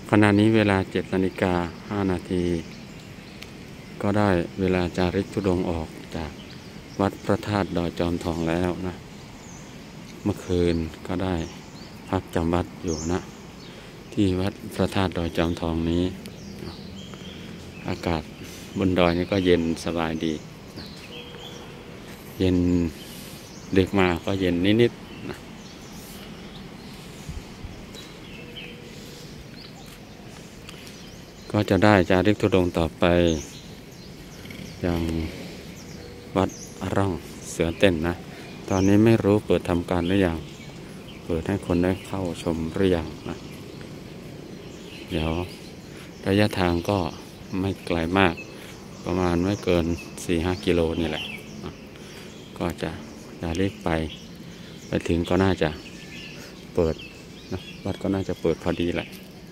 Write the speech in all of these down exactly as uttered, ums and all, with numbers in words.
ขณะนี้เวลาเจ็ดนาฬิกาห้านาทีก็ได้เวลาจาริกธุดงค์ออกจากวัดพระธาตุดอยจอมทองแล้วนะเมื่อคืนก็ได้พักจำวัดอยู่นะที่วัดพระธาตุดอยจอมทองนี้อากาศบนดอยนี่ก็เย็นสบายดีนะเย็นดึกมาก็เย็นนิดๆนะก็จะได้จาริกธุดงค์ต่อไปอย่างวัดร่องเสือเต้นนะตอนนี้ไม่รู้เปิดทำการหรือยังเปิดให้คนได้เข้าชมหรือยังนะเดี๋ยวระยะทางก็ไม่ไกลมากประมาณไม่เกิน สี่ห้า กิโลนี่แหละนะก็จะจะเรียกไปไปถึงก็น่าจะเปิดนะวัดก็น่าจะเปิดพอดีแหละ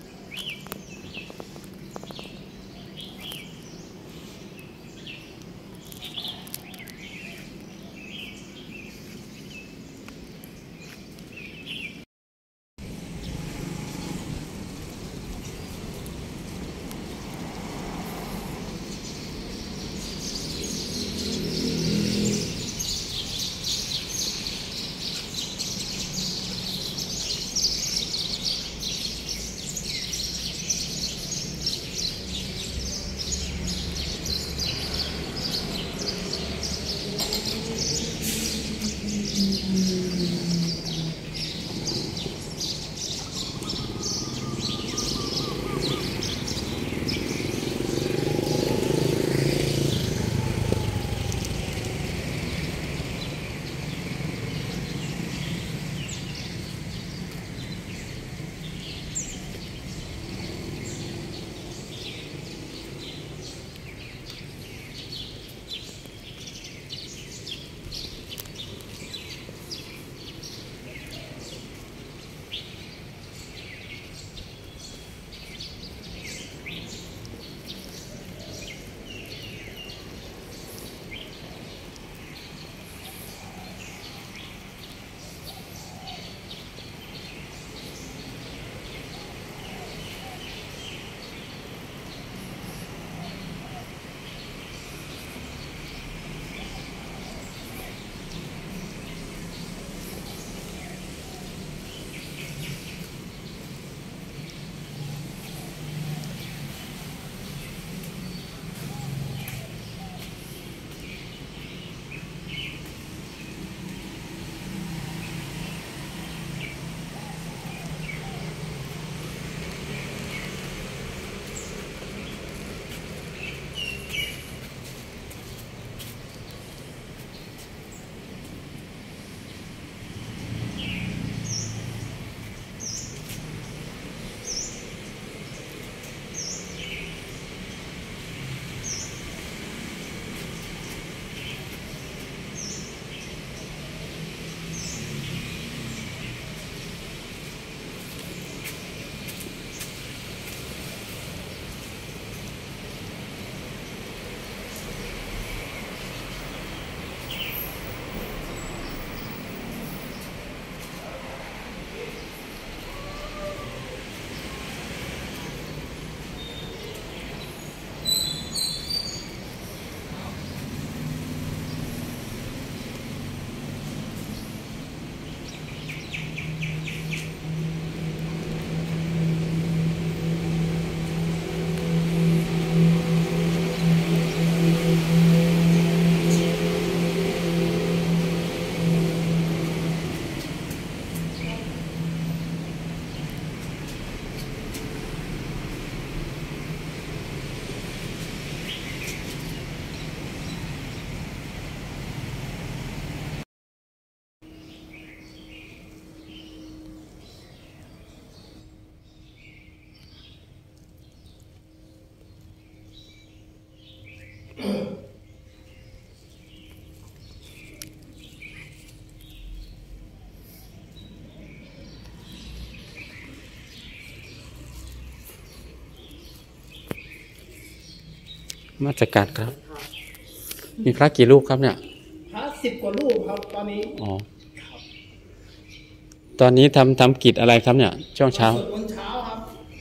มาสกัดครับมีพระกี่รูปครับเนี่ยพระสิบกว่ารูปครับตอนนี้อ๋อตอนนี้ทำทำกิจอะไรครับเนี่ยช่วงเช้าสวดมนต์เช้าครับ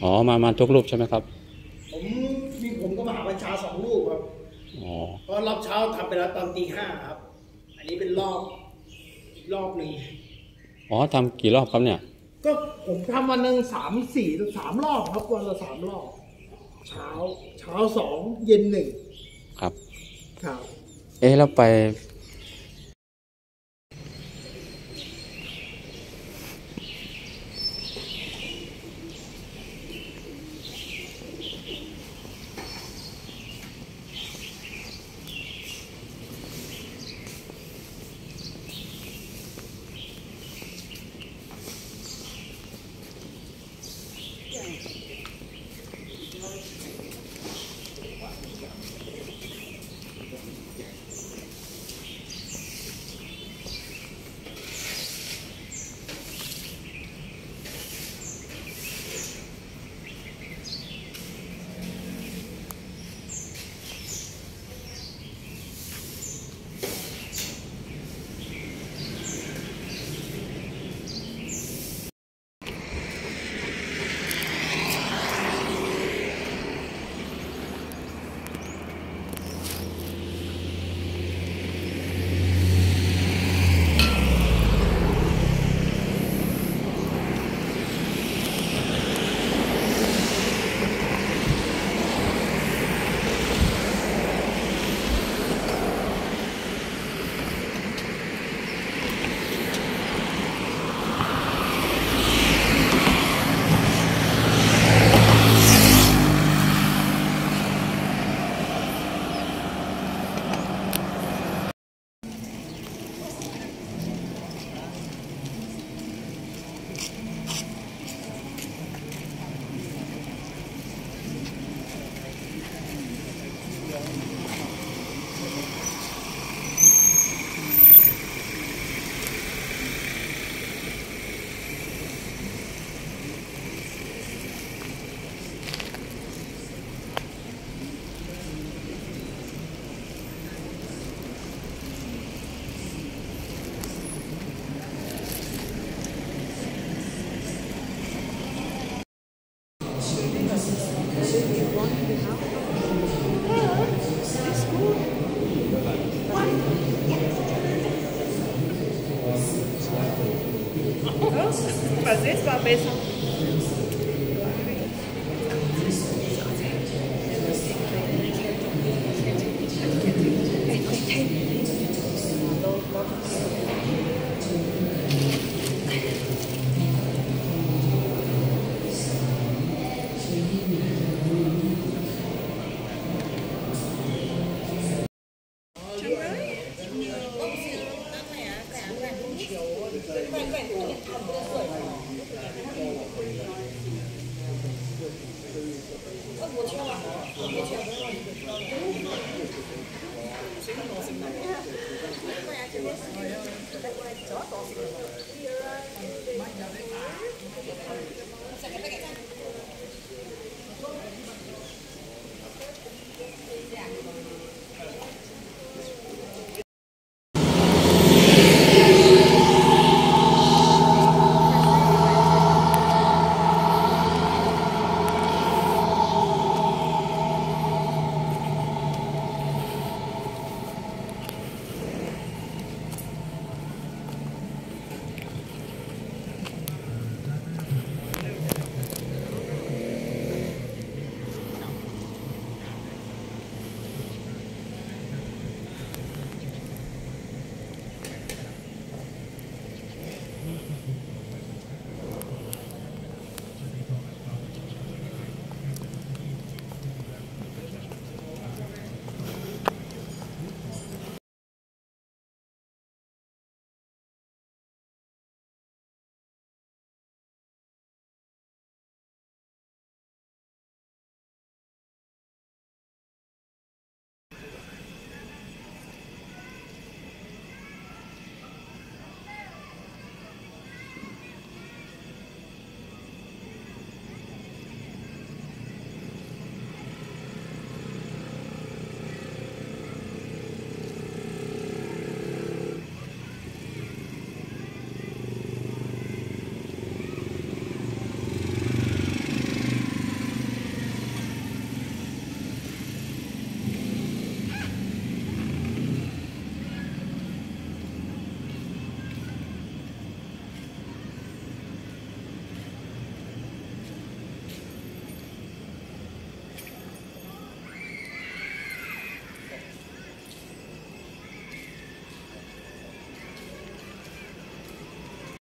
อ๋อมามาทุกรูปใช่ไหมครับผมมีผมก็มาหาวันเช้าสองรูปครับอ๋อเพราะรอบเช้าทำไปแล้วตอนตีห้าครับ อันนี้เป็นรอบอีกรอบหนึ่งอ๋อทำกี่รอบครับเนี่ยก็ผมทำวันหนึ่งสามสี่สามรอบครับวันละสามรอบ เช้าเช้าสองเย็นหนึ่งครับครับเอ๊ะแล้วไป